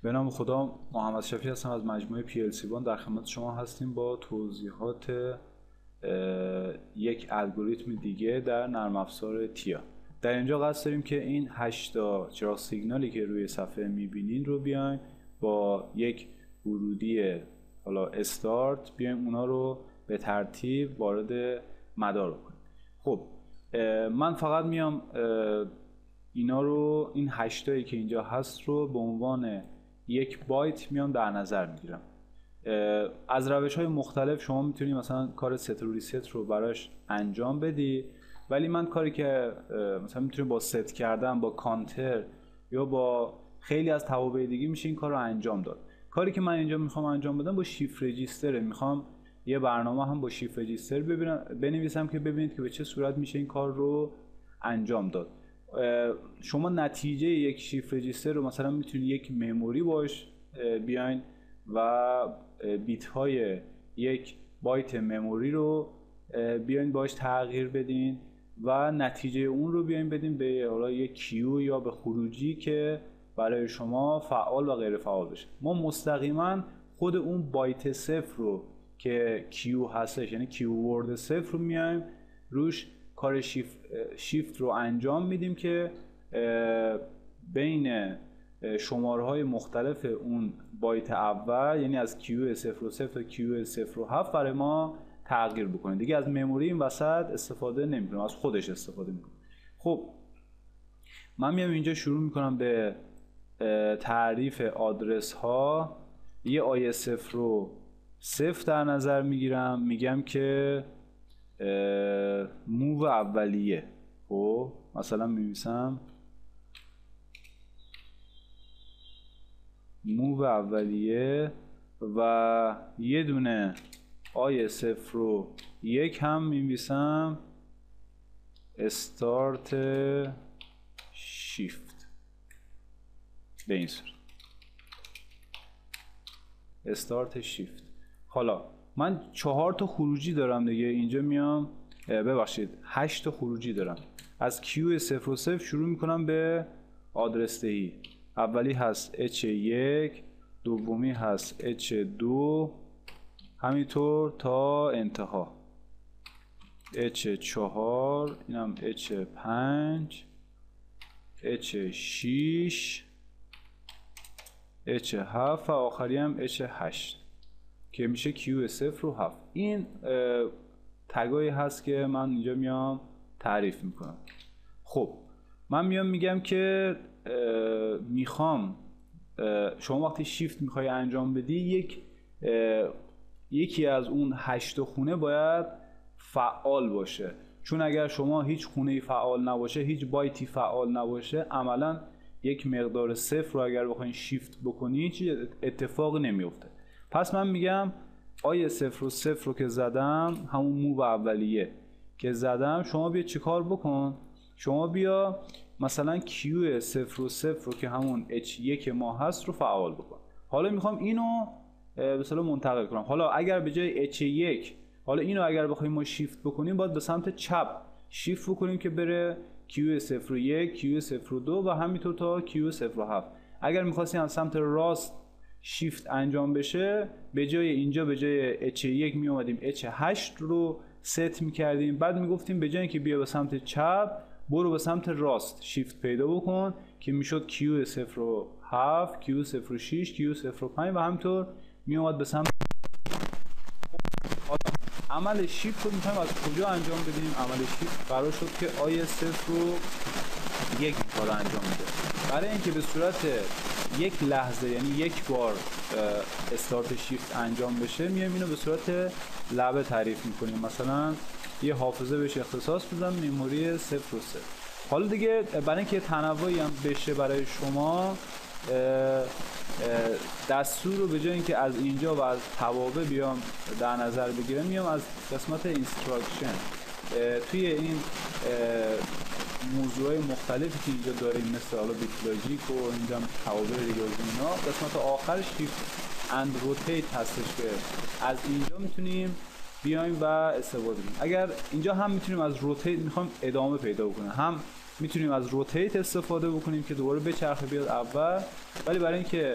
به نام خدا، محمد شفیع هستم از مجموعه PLC بان. در خدمت شما هستیم با توضیحات یک الگوریتم دیگه در نرم افزار تیا. در اینجا قصد داریم که این 8 تا چراغ سیگنالی که روی صفحه میبینین رو بیایم با یک ورودی حالا استارت بیایم اونا رو به ترتیب وارد مدار کنیم. خب من فقط میام اینا رو، این 8 تایی که اینجا هست رو به عنوان یک بایت میام در نظر میگیرم. از روش های مختلف شما میتونید مثلا کار ست رو ریست رو براش انجام بدی، ولی من کاری که مثلا میتونید با ست کردن، با کانتر یا با خیلی از توابع دیگه میشه این کار رو انجام داد. کاری که من اینجا میخوام انجام بدم با شیفت رجیستره. میخوام یه برنامه هم با شیفت رجیستر بنویسم که ببینید که به چه صورت میشه این کار رو انجام داد. شما نتیجه یک شیفت رجیستر رو مثلا میتونید یک مموری باش بیاین و بیت های یک بایت مموری رو بیاین باش تغییر بدین و نتیجه اون رو بیاین بدین به حالا یک کیو یا به خروجی که برای شما فعال و غیر فعال بشه. ما مستقیما خود اون بایت صفر رو که کیو هستش، یعنی کیو ورد صفر رو میایم روش کار شیفت رو انجام میدیم که بین شماره های مختلف اون بایت اول، یعنی از کیو 00 تا کیو 07 برای ما تغییر بکنه. دیگه از مموری این وسط استفاده نمیکنیم، از خودش استفاده میکنیم. خب من میام اینجا شروع میکنم به تعریف آدرس ها. یه آی 0 رو 0 در نظر میگیرم، میگم که موو اولیه. خب مثلا می‌نویسم موو اولیه و یه دونه آی 0 رو 1 هم می‌نویسم استارت شیفت. به این صورت استارت شیفت. حالا من 4 تا خروجی دارم دیگه. اینجا میام ببخشید 8 تا خروجی دارم. از Q 00 شروع میکنم به آدرس دهی. اولی هست H1، دومی هست H2، همینطور تا انتها H4، اینم H5، H6، H7 و آخری هم H8 که میشه Q 07. این تگایی هست که من اینجا میام تعریف میکنم. خب من میام میگم که میخوام شما وقتی شیفت میخوای انجام بدی یکی از اون 8 خونه باید فعال باشه، چون اگر شما هیچ خونه‌ای فعال نباشه، هیچ بایتی فعال نباشه، عملا یک مقدار صفر رو اگر بخواین شیفت بکنی هیچ اتفاقی نمیفته. پس من میگم آی 00 رو که زدم، همون موو اولیه که زدم، شما بیا چیکار بکن؟ شما بیا مثلا Q 00 رو که همون H1 ما هست رو فعال بکن. حالا میخوام اینو به اصطلاح منتقل کنم. حالا اگر به جای H1، حالا اینو اگر بخوایم ما شیفت بکنیم، باید به سمت چپ شیفت بکنیم که بره Q 01، Q 02 و همینطور تا Q 07. اگر میخواستیم از سمت راست شیفت انجام بشه، به جای اینجا به جای H1 می اومدیم H8 رو ست میکردیم، بعد میگفتیم به جای اینکه بیا به سمت چپ، برو به سمت راست شیفت پیدا بکن که میشد Q 07، Q 06، Q 05 و همینطور می اومد به سمت. عمل شیفت رو میتونیم از کجا انجام بدیم؟ عمل شیفت قرار شد که آی 0 رو 1 کار انجام میده. برای اینکه به صورت یک لحظه، یعنی یک بار استارت شیفت انجام بشه، میایم اینو به صورت لعبه تعریف میکنیم. مثلا یه حافظه بهش اختصاص بدم، مموری 0 و 0. حالا دیگه برای اینکه تنوعی هم بشه برای شما، دستور رو به جای اینکه از اینجا و از توابع بیام در نظر بگیرم، میام از قسمت اینستراکشن توی این موضوعای مختلفی که اینجا داریم، مثل حالا بیت لاجیک و اینجا توابع ریاضی، اینا قسمت آخرش شیفت اند روتیت هستش که از اینجا میتونیم بیایم و استفاده کنیم. اگر اینجا هم میتونیم از روتیت، میخوام ادامه پیدا بکنه، هم میتونیم از روتیت استفاده بکنیم که دوباره بچرخه بیاد اول، ولی برای اینکه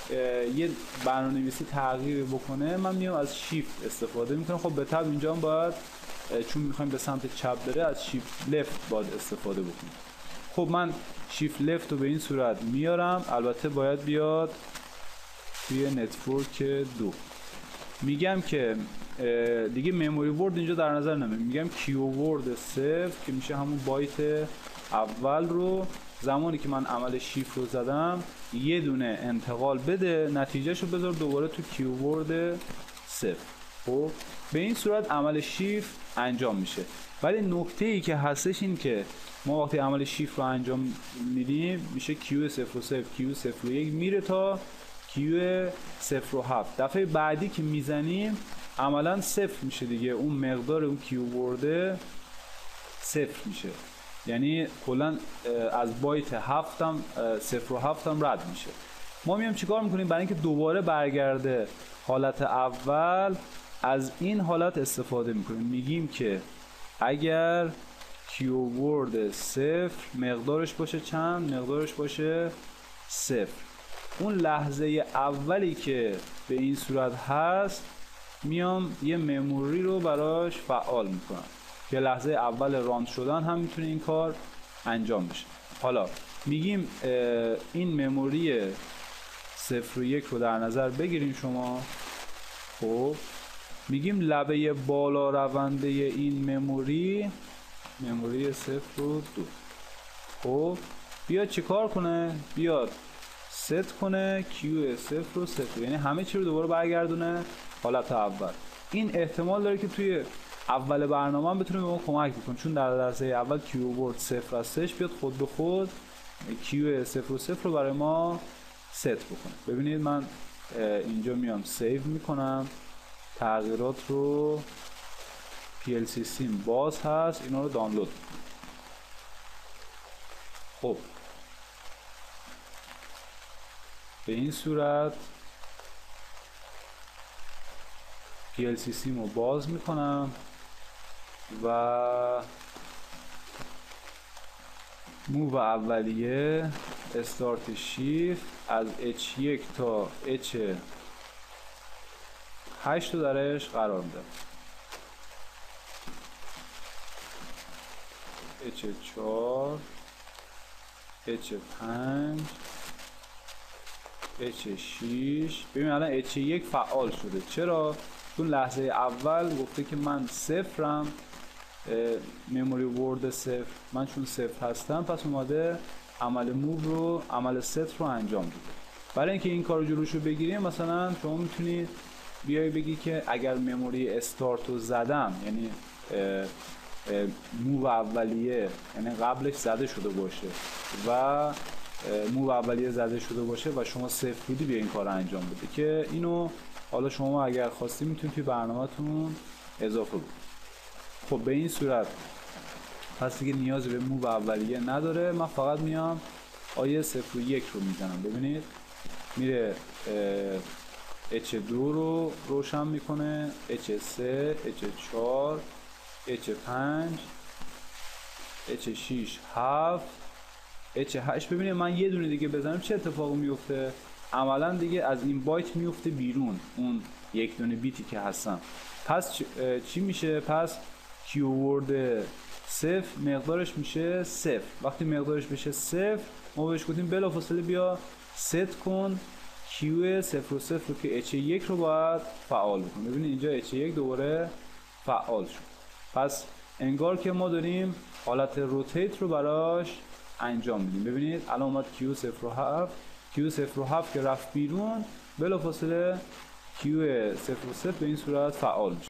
یه برنامه‌نویسی تغییر بکنه من میام از شیفت استفاده میکنم. خب به طبع اینجا هم باید چون میخوایم به سمت چپ بره از شیفت لفت باید استفاده بکنیم. خب من شیفت لفت رو به این صورت میارم، البته باید بیاد توی نتورک 2. میگم که دیگه مموری ورد اینجا در نظر نمیگیرم، میگم کیو ورد 0 که میشه همون بایت اول رو زمانی که من عمل شیفت رو زدم یه دونه انتقال بده، نتیجهش رو بذار دوباره تو کیو ورد 0. خب به این صورت عمل شیفت انجام میشه. ولی نکته ای که هستش این که ما وقتی عمل شیفت رو انجام میدیم میشه کیو 0 و 0 کیو 0 و 1 میره تا کیو 0 و 7. دفعه بعدی که میزنیم عملا 0 میشه دیگه، اون مقدار اون کیو ورده 0 میشه، یعنی کلا از بایت 7 هم 0 و 7 هم رد میشه. ما میام چیکار میکنیم؟ برای اینکه دوباره برگرده حالت اول از این حالت استفاده میکنیم، میگیم که اگر کیو ورد 0 مقدارش باشه چند؟ مقدارش باشه 0. اون لحظه اولی که به این صورت هست میام یه مموری رو براش فعال میکنم که لحظه اول راند شدن هم میتونه این کار انجام بشه. حالا میگیم این مموری 0 و 1 رو در نظر بگیریم شما. خب میگیم لبه بالا رونده این مموری 0 و 2 خب بیاد چه کار کنه؟ بیاد ست کنه کیو 0 و 0، یعنی همه چی رو دوباره برگردونه حالت اول. این احتمال داره که توی اول برنامه هم بتونه به ما کمک بکنه، چون در لحظه اول کیو ورد 0 هستش، بیاد خود به خود کیو 0 و 0 رو برای ما ست بکنه. ببینید من اینجا میام سیو میکنم تغییرات رو، PLC سیم باز هست، اینا رو دانلود میکنم. خب به این صورت PLC سیم رو باز میکنم و موو اولیه استارت شیفت از H1 تا H8 رو درش قرار میدم. H4 H5 H6. ببین الان H1 فعال شده. چرا؟ چون لحظه اول گفته که من صفرم، مموری ورد 0 من چون 0 هستم، پس اومده عمل موو رو، عمل ست رو انجام داده. برای اینکه این کارو جلوشو بگیریم مثلا شما میتونید بیای بگی که اگر مموری استارت رو زدم، یعنی موو اولیه، یعنی قبلش زده شده باشه و موو اولیه زده شده باشه و شما 0 بودی، بیا این کار رو انجام بده. که اینو حالا شما اگر خواستی میتونید توی برنامه‌تون اضافه کنید. خب به این صورت پس دیگه نیازی به موو اولیه نداره، من فقط میام آیه 0 و 1 رو میزنم. ببینید میره H2 رو روشن میکنه، H3 H4 H5 H6 7 H8. ببینید من یه دونه دیگه بزنم چه اتفاقی میفته؟ عملا دیگه از این بایت میفته بیرون اون یک دونه بیتی که هستن. پس چی میشه؟ پس کیو ورد 0 مقدارش میشه 0. وقتی مقدارش بشه 0 ما بهش گفتیم بلافاصله بیا ست کن کیو 0 و 0 که H1 رو باید فعال بکنه. ببینید اینجا H1 دوباره فعال شد. پس انگار که ما داریم حالت روتیت رو براش انجام میدیم. ببینید الان اومد کیو 0 و 7 کیو 0 و 7 که رفت بیرون، بلافاصله کیو 0 و 0 به این صورت فعال میشه.